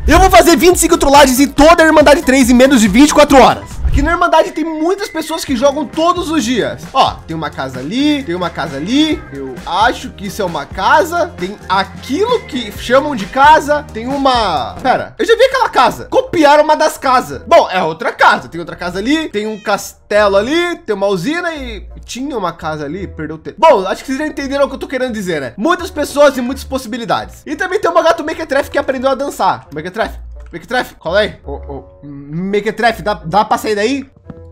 Eu vou fazer 25 trollagens em toda a Irmandade 3 em menos de 24 horas. Aqui na Irmandade tem muitas pessoas que jogam todos os dias. Ó, tem uma casa ali, tem uma casa ali. Eu acho que isso é uma casa. Tem aquilo que chamam de casa. Tem uma... Pera, eu já vi aquela casa. Copiaram uma das casas. Bom, é outra casa. Tem outra casa ali. Tem um castelo ali. Tem uma usina e... Tinha uma casa ali, perdeu o tempo. Bom, acho que vocês já entenderam o que eu tô querendo dizer, né? Muitas pessoas e muitas possibilidades. E também tem uma gato Mequetrefe que aprendeu a dançar. Mequetrefe, qual é? Mequetrefe, dá pra sair daí?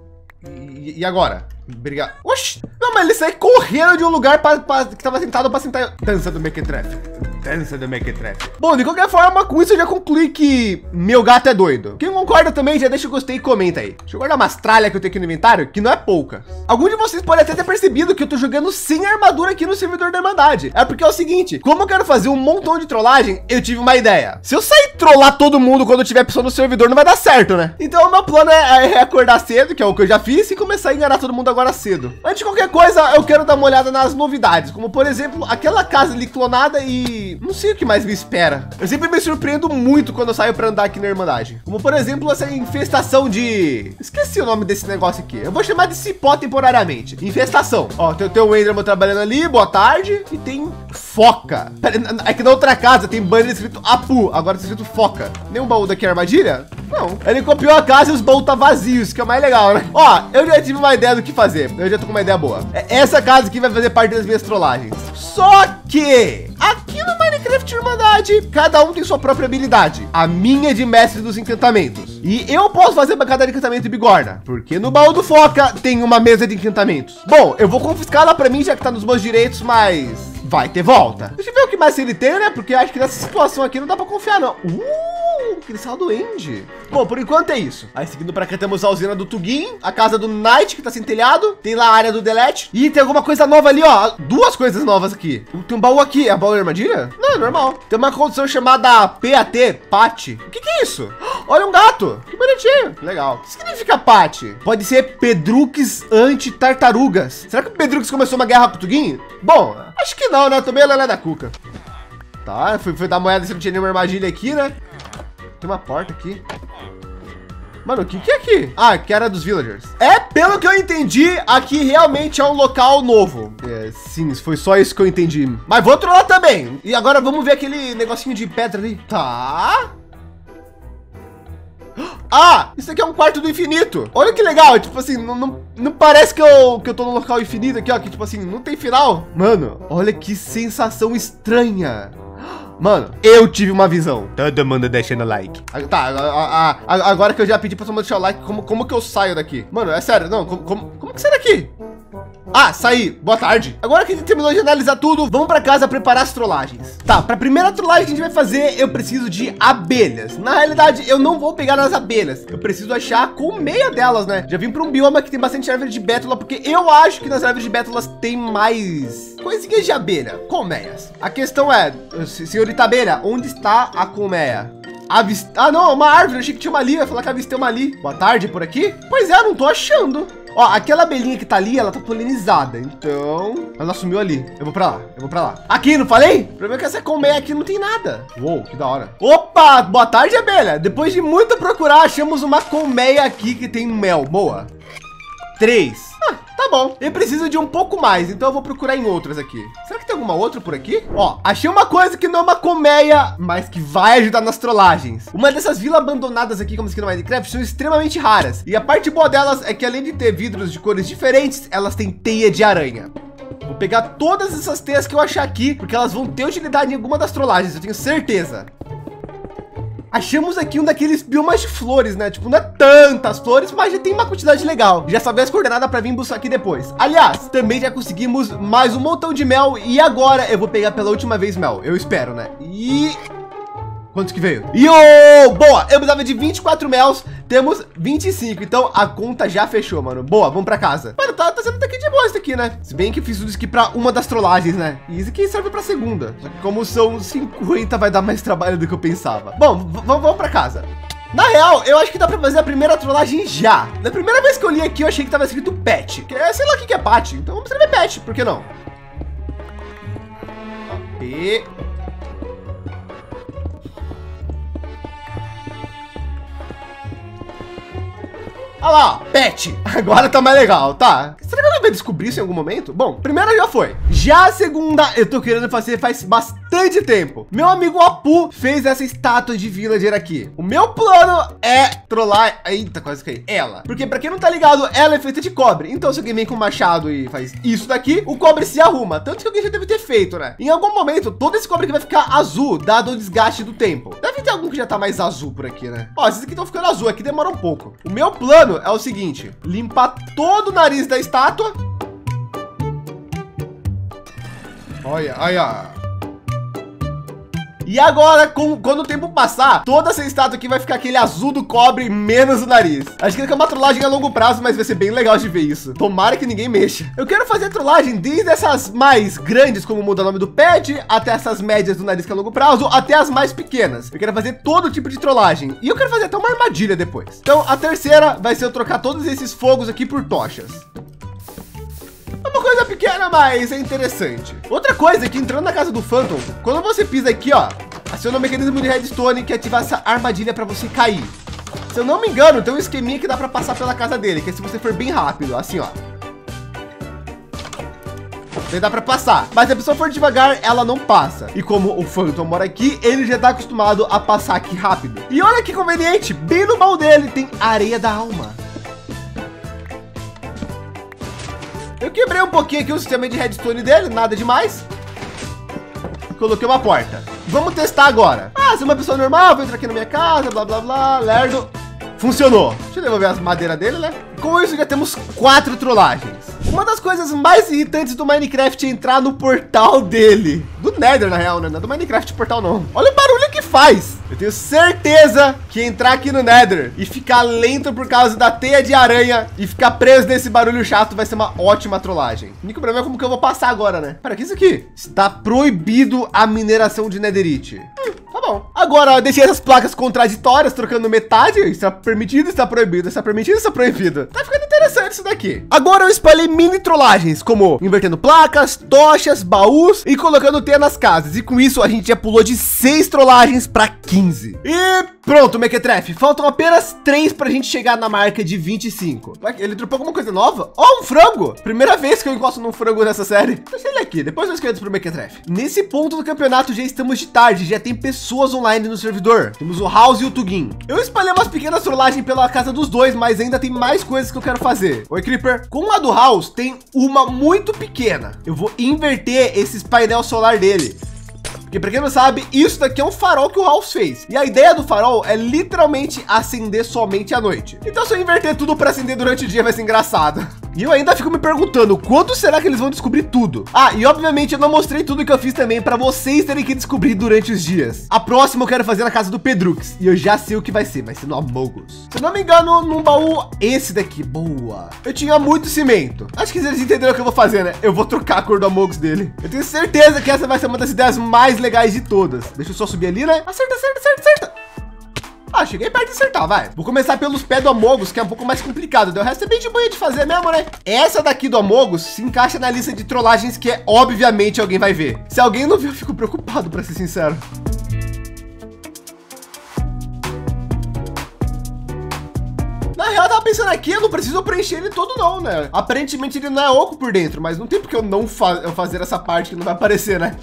E agora? Obrigado. Oxi! Não, mas ele sai correndo de um lugar que tava sentado pra sentar. Dança do Mequetrefe. Dança do Mequetrefe. Bom, de qualquer forma, com isso eu já concluí que meu gato é doido. Quem concorda também, já deixa o gostei e comenta aí. Deixa eu guardar umas tralhas que eu tenho aqui no inventário, que não é pouca. Algum de vocês pode até ter percebido que eu tô jogando sem armadura aqui no servidor da Irmandade. É porque é o seguinte, como eu quero fazer um montão de trollagem, eu tive uma ideia. Se eu sair trollar todo mundo quando tiver pessoa no servidor, não vai dar certo, né? Então o meu plano é acordar cedo, que é o que eu já fiz, e começar a enganar todo mundo agora cedo. Antes de qualquer coisa, eu quero dar uma olhada nas novidades, como por exemplo, aquela casa ali clonada e não sei o que mais me espera. Eu sempre me surpreendo muito quando eu saio para andar aqui na Irmandade. Como por exemplo, essa infestação de... Esqueci o nome desse negócio aqui. Eu vou chamar de cipó temporariamente. Infestação. Ó, tem o Enderman trabalhando ali, boa tarde. E tem foca. É que na outra casa tem banner escrito Apu, agora tá escrito foca. Nenhum baú daqui é armadilha? Não. Ele copiou a casa e os baús tá vazios, que é o mais legal, né? Ó, eu já tive uma ideia do que fazer. Eu já tô com uma ideia boa. Essa casa aqui vai fazer parte das minhas trollagens. Só que aqui no Minecraft Irmandade, cada um tem sua própria habilidade. A minha é de mestre dos encantamentos. E eu posso fazer bancada de encantamento de bigorna, porque no baú do foca tem uma mesa de encantamentos. Bom, eu vou confiscar ela pra mim, já que tá nos meus direitos, mas vai ter volta. Deixa eu ver o que mais ele tem, né? Porque acho que nessa situação aqui não dá pra confiar, não. Cristal do End. Bom, por enquanto é isso. Aí seguindo pra cá temos a usina do Tugin, a casa do Knight que tá sem telhado, tem lá a área do Delete e tem alguma coisa nova ali, ó. Duas coisas novas aqui. Tem um baú aqui, é a baú da armadilha? Não, é normal. Tem uma condição chamada PAT, Pat. O que é isso? Olha um gato, que bonitinho. Legal. O que significa Pat? Pode ser Pedrux anti-tartarugas. Será que o Pedrux começou uma guerra com o Tugin? Bom, acho que não, né? Eu tomei a lelé da cuca. Tá, fui dar uma olhada se não tinha nenhuma armadilha aqui, né? Tem uma porta aqui. Mano, o que é aqui? Ah, que era dos villagers. É, pelo que eu entendi, aqui realmente é um local novo. É, sim, foi só isso que eu entendi. Mas vou trollar também. E agora vamos ver aquele negocinho de pedra ali. Tá. Ah, isso aqui é um quarto do infinito. Olha que legal, tipo assim, não parece que eu tô no local infinito aqui, ó, que tipo assim, não tem final. Mano, olha que sensação estranha. Mano, eu tive uma visão. Todo mundo deixando like. Tá, agora que eu já pedi pra todo mundo deixar o like, como que eu saio daqui? Mano, é sério, não, como que sai daqui? Ah, saí. Boa tarde. Agora que a gente terminou de analisar tudo, vamos para casa preparar as trollagens. Tá, para a primeira trollagem que a gente vai fazer, eu preciso de abelhas. Na realidade, eu não vou pegar nas abelhas. Eu preciso achar a colmeia delas, né? Já vim para um bioma que tem bastante árvore de bétula, porque eu acho que nas árvores de bétulas tem mais coisinhas de abelha, colmeias. A questão é, senhorita abelha, onde está a colmeia? Ah, não, uma árvore. Eu achei que tinha uma ali. Eu ia falar que avistei uma ali. Boa tarde, por aqui? Pois é, não tô achando. Ó, aquela abelhinha que tá ali, ela tá polinizada. Então, ela sumiu ali. Eu vou pra lá. Aqui, não falei? O problema é que essa colmeia aqui não tem nada. Uou, que da hora. Opa, boa tarde, abelha. Depois de muito procurar, achamos uma colmeia aqui que tem mel. Boa. 3. Tá bom. Eu preciso de um pouco mais, então eu vou procurar em outras aqui. Será que tem alguma outra por aqui? Ó, achei uma coisa que não é uma colmeia, mas que vai ajudar nas trollagens. Uma dessas vilas abandonadas aqui, como aqui no Minecraft, são extremamente raras. E a parte boa delas é que além de ter vidros de cores diferentes, elas têm teia de aranha. Vou pegar todas essas teias que eu achar aqui, porque elas vão ter utilidade em alguma das trollagens, eu tenho certeza. Achamos aqui um daqueles biomas de flores, né? Tipo, não é tantas flores, mas já tem uma quantidade legal. Já sabia as coordenadas para vir buscar aqui depois. Aliás, também já conseguimos mais um montão de mel. E agora eu vou pegar pela última vez mel. Eu espero, né? E... quantos que veio? Boa! Eu precisava de 24 mels, temos 25, então a conta já fechou, mano. Boa, vamos pra casa. Mano, tá sendo daqui de boa isso aqui, né? Se bem que eu fiz tudo isso aqui pra uma das trollagens, né? E isso aqui serve pra segunda. Só que como são 50, vai dar mais trabalho do que eu pensava. Bom, vamos pra casa. Na real, eu acho que dá pra fazer a primeira trollagem já. Na primeira vez que eu li aqui, eu achei que tava escrito pet. Que é, sei lá o que é pat, então vamos escrever pet, por que não? Olha lá, ó, pet. Agora tá mais legal, tá? Será que ela vai descobrir isso em algum momento? Bom, primeira já foi. Já a segunda, eu tô querendo fazer faz bastante tempo. Meu amigo Apu fez essa estátua de villager aqui. O meu plano é trollar... Eita, quase caí. Ela. Porque pra quem não tá ligado, ela é feita de cobre. Então se alguém vem com o machado e faz isso daqui, o cobre se arruma. Tanto que alguém já deve ter feito, né? Em algum momento, todo esse cobre aqui vai ficar azul, dado o desgaste do tempo. Deve ter algum que já tá mais azul por aqui, né? Ó, esses aqui estão ficando azul, aqui demora um pouco. O meu plano é o seguinte: limpar todo o nariz da estátua. Olha, olha. E agora, quando o tempo passar, toda essa estátua aqui vai ficar aquele azul do cobre, menos o nariz. Acho que é uma trollagem a longo prazo, mas vai ser bem legal de ver isso. Tomara que ninguém mexa. Eu quero fazer trollagem desde essas mais grandes, como muda o nome do pet, até essas médias do nariz que é a longo prazo, até as mais pequenas. Eu quero fazer todo tipo de trollagem. E eu quero fazer até uma armadilha depois. Então, a terceira vai ser eu trocar todos esses fogos aqui por tochas. É uma coisa pequena, mas é interessante. Outra coisa é que entrando na casa do Phantom, quando você pisa aqui, ó, aciona o mecanismo de redstone que ativa essa armadilha para você cair. Se eu não me engano, tem um esqueminha que dá para passar pela casa dele, que é se você for bem rápido, assim, ó. Daí dá para passar, mas se a pessoa for devagar, ela não passa. E como o Phantom mora aqui, ele já tá acostumado a passar aqui rápido. E olha que conveniente, bem no baú dele tem areia da alma. Eu quebrei um pouquinho aqui o sistema de redstone dele, nada demais. Coloquei uma porta. Vamos testar agora. Ah, se é uma pessoa normal, vou entrar aqui na minha casa, blá, blá, blá, lerdo. Funcionou. Deixa eu devolver as madeiras dele, né? Com isso já temos 4 trollagens. Uma das coisas mais irritantes do Minecraft é entrar no portal dele. Do Nether, na real, né? Não é do Minecraft portal, não. Olha o barulho que faz. Eu tenho certeza que entrar aqui no Nether e ficar lento por causa da teia de aranha e ficar preso nesse barulho chato vai ser uma ótima trollagem. O único problema é como que eu vou passar agora, né? Para que isso aqui? Está proibido a mineração de Netherite. Tá bom. Agora, eu deixei essas placas contraditórias, trocando metade. Está permitido, está proibido. Está permitido, está proibido. Tá ficando interessante isso daqui. Agora eu espalhei mini trollagens, como invertendo placas, tochas, baús e colocando teia nas casas. E com isso, a gente já pulou de 6 trollagens para 15. E pronto, Mequetrefe. Faltam apenas 3 para a gente chegar na marca de 25. Ele dropou alguma coisa nova? Oh, um frango. Primeira vez que eu encosto num frango nessa série. Deixa ele aqui, depois eu esqueço pro Mequetrefe. Nesse ponto do campeonato já estamos de tarde, já tem pessoas online no servidor. Temos o House e o Tugin. Eu espalhei umas pequenas trollagens pela casa dos dois, mas ainda tem mais coisas que eu quero fazer. Oi, Creeper. Com a do House, tem uma muito pequena. Eu vou inverter esses painel solar dele. Porque para quem não sabe, isso daqui é um farol que o House fez. E a ideia do farol é literalmente acender somente à noite. Então se eu inverter tudo para acender durante o dia vai ser engraçado. E eu ainda fico me perguntando, quando será que eles vão descobrir tudo? Ah, e obviamente eu não mostrei tudo que eu fiz também para vocês terem que descobrir durante os dias. A próxima eu quero fazer na casa do Pedrux. E eu já sei o que vai ser no Among Us. Se eu não me engano, num baú esse daqui. Boa. Eu tinha muito cimento. Acho que eles entenderam o que eu vou fazer, né? Eu vou trocar a cor do Among Us dele. Eu tenho certeza que essa vai ser uma das ideias mais legais de todas. Deixa eu só subir ali, né? Acerta, acerta, acerta, acerta. Ah, cheguei perto de acertar, vai. Vou começar pelos pés do Among Us, que é um pouco mais complicado. O resto é bem de boa de fazer mesmo, né? Essa daqui do Among Us se encaixa na lista de trollagens que obviamente alguém vai ver. Se alguém não viu, eu fico preocupado, para ser sincero. Na real, eu tava pensando aqui, eu não preciso preencher ele todo não, né? Aparentemente ele não é oco por dentro, mas não tem porque eu não fazer essa parte que não vai aparecer, né?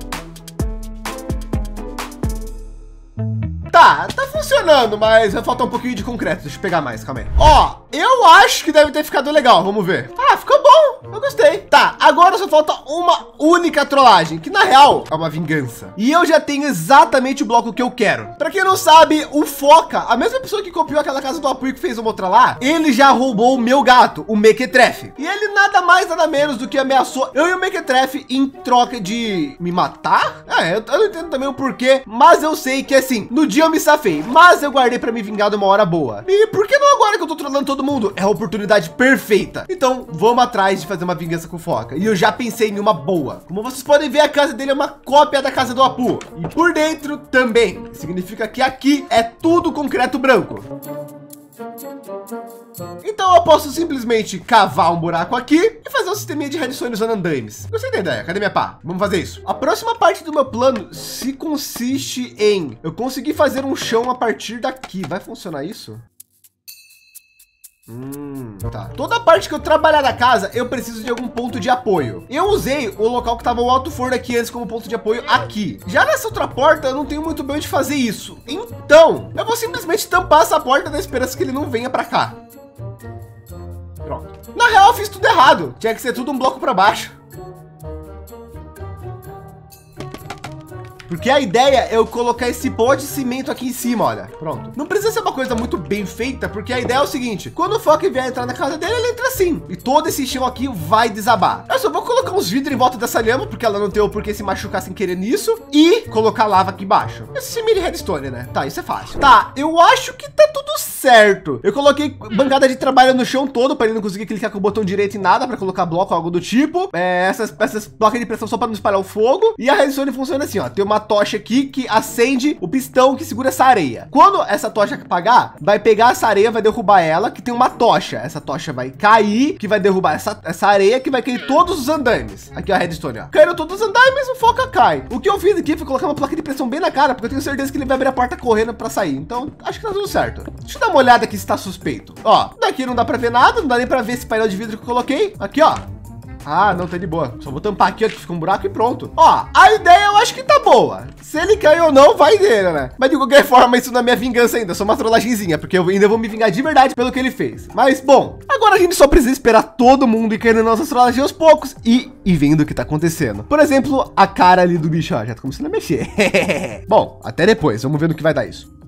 Tá funcionando, mas vai faltar um pouquinho de concreto. Deixa eu pegar mais, calma aí. Ó, eu acho que deve ter ficado legal, vamos ver. Ah, ficou bom, eu gostei. Tá, agora só falta uma única trollagem, que na real é uma vingança. E eu já tenho exatamente o bloco que eu quero. Pra quem não sabe, o Foca, a mesma pessoa que copiou aquela casa do Apu e que fez uma outra lá, ele já roubou o meu gato, o Mequetrefe. E ele nada mais, nada menos do que ameaçou eu e o Mequetrefe em troca de me matar? Eu não entendo também o porquê, mas eu sei que assim, no dia eu me safei, mas eu guardei para me vingar de uma hora boa. E por que não agora que eu tô trollando todo mundo? É a oportunidade perfeita. Então vamos atrás de fazer uma vingança com o Foca. E eu já pensei em uma boa. Como vocês podem ver, a casa dele é uma cópia da casa do Apu. E por dentro também. Significa que aqui é tudo concreto branco. Então eu posso simplesmente cavar um buraco aqui e fazer um sisteminha de redstone usando andaimes. Gostei da ideia. Cadê minha pá? Vamos fazer isso. A próxima parte do meu plano se consiste em eu conseguir fazer um chão a partir daqui. Vai funcionar isso? Tá. Toda parte que eu trabalhar na casa, eu preciso de algum ponto de apoio. Eu usei o local que tava o alto forno aqui antes como ponto de apoio aqui. Já nessa outra porta, eu não tenho muito bem onde fazer isso. Então, eu vou simplesmente tampar essa porta na esperança que ele não venha para cá. Pronto. Na real, eu fiz tudo errado. Tinha que ser tudo um bloco para baixo. Porque a ideia é eu colocar esse pó de cimento aqui em cima, olha. Pronto. Não precisa ser uma coisa muito bem feita, porque a ideia é o seguinte. Quando o Fock vier entrar na casa dele, ele entra assim. E todo esse chão aqui vai desabar. Eu só vou colocar uns vidros em volta dessa lhama, porque ela não tem o porquê se machucar sem querer nisso. E colocar lava aqui embaixo. Esse é mini redstone, né? Tá, isso é fácil. Tá, eu acho que tá tudo certo. Eu coloquei bancada de trabalho no chão todo, para ele não conseguir clicar com o botão direito em nada, para colocar bloco, algo do tipo. Essas placas de pressão só para não espalhar o fogo. E a redstone funciona assim, ó. Tem uma tocha aqui que acende o pistão que segura essa areia. Quando essa tocha apagar, vai pegar essa areia, vai derrubar ela, que tem uma tocha. Essa tocha vai cair, que vai derrubar essa areia, que vai cair todos os andaimes. Aqui a redstone, ó. Caíram todos os andaimes, o Foca cai. O que eu fiz aqui foi colocar uma placa de pressão bem na cara, porque eu tenho certeza que ele vai abrir a porta correndo para sair. Então, acho que tá tudo certo. Deixa eu dar uma olhada aqui se tá suspeito. Ó, daqui não dá para ver nada, não dá nem para ver esse painel de vidro que eu coloquei. Aqui, ó. Ah, não, tá de boa. Só vou tampar aqui, ó, que fica um buraco e pronto. Ó, a ideia eu acho que tá boa. Se ele cair ou não, vai dele, né? Mas de qualquer forma, isso não é minha vingança ainda. Só uma trollagenzinha, porque eu ainda vou me vingar de verdade pelo que ele fez. Mas, bom, agora a gente só precisa esperar todo mundo ir caindo nossas trollagens aos poucos e vendo o que tá acontecendo. Por exemplo, a cara ali do bicho, ó, já tá começando a mexer. Bom, até depois. Vamos ver no que vai dar isso.